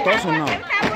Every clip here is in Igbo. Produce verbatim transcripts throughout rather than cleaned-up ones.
tosun no.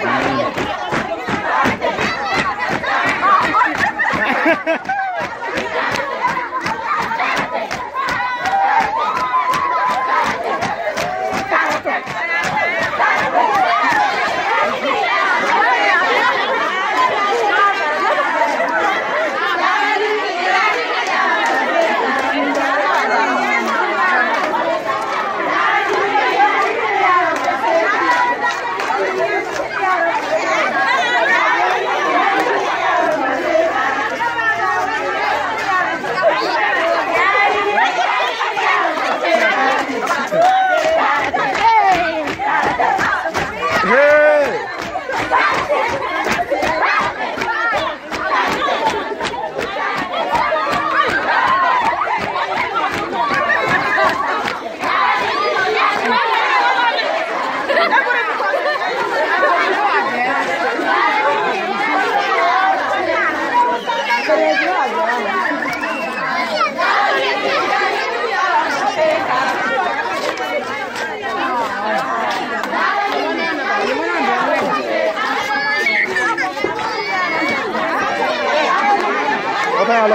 Okay, hello.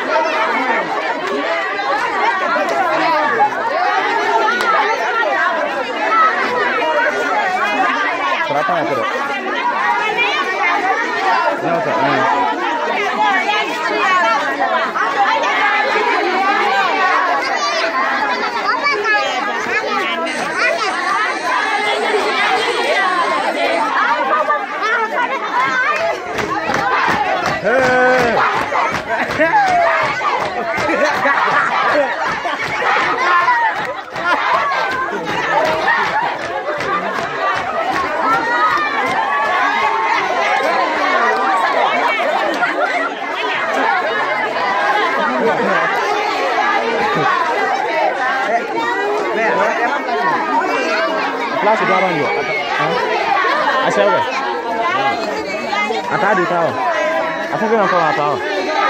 Berapa ya, Bro? Ya, oke. Kelas sudah orang juga. Asal apa? Ada di tahu. Apa kau nak tahu tahu?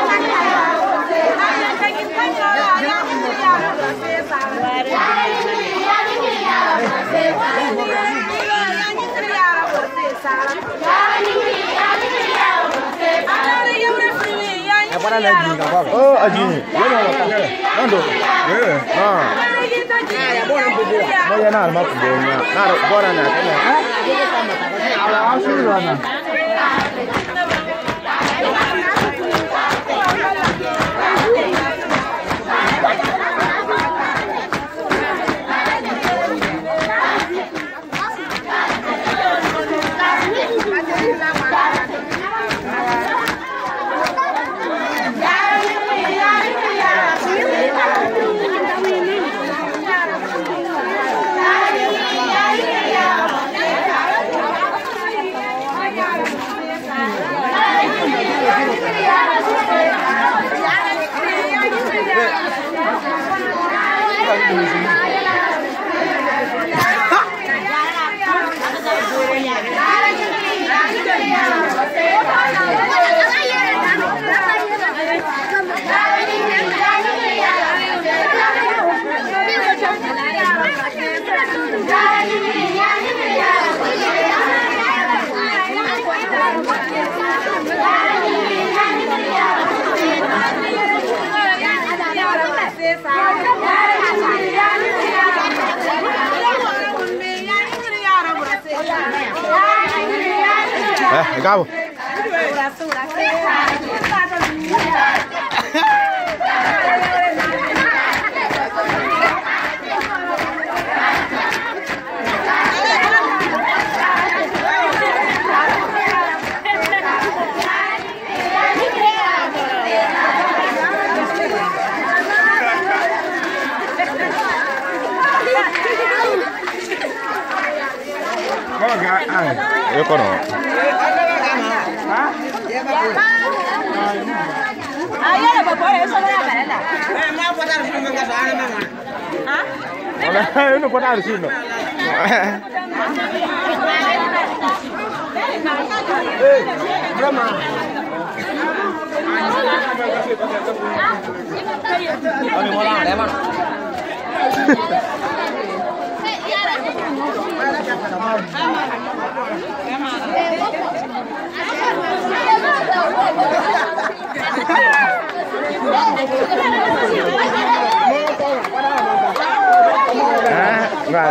Apa nak lagi kau? Oh, lagi. Mana nak? Mana? Eh, ah. Mau ya nak mau punya. Nak boleh nak? Ah? Kalau asal mana? Eh, kau. Yo kono. Hah? Ayo lah bapak, eso lo haga, ¿verdad? Eh, mau botar sini enggak soalnya memang. Hah? Olah, ini botar sini. Eh, berapa? Ini mau lah, lemon. Hãy subscribe cho kênh Ghiền Mì Gõ để không bỏ lỡ những video hấp dẫn. Right.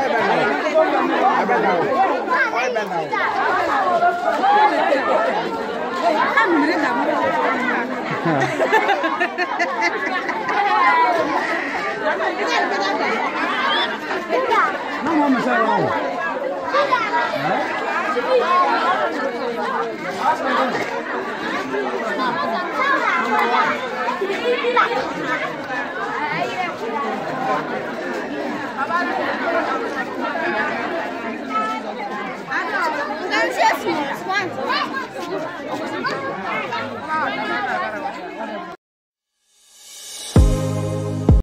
Não vamos sair não.